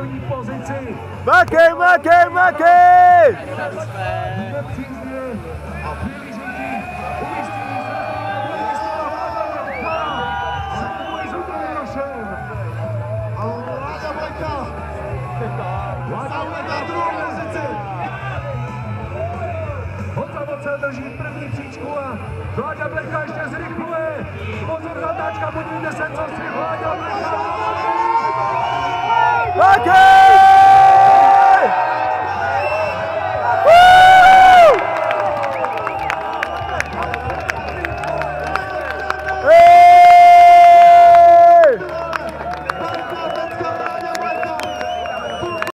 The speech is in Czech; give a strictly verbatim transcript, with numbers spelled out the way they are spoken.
první pozici. Makej, makej, makej! Honza drží první příčku a Vláďa Bleka ještě zrychluje. Pozor, zatáčka, podívejte se, co si Vláďa Bleka. Makej!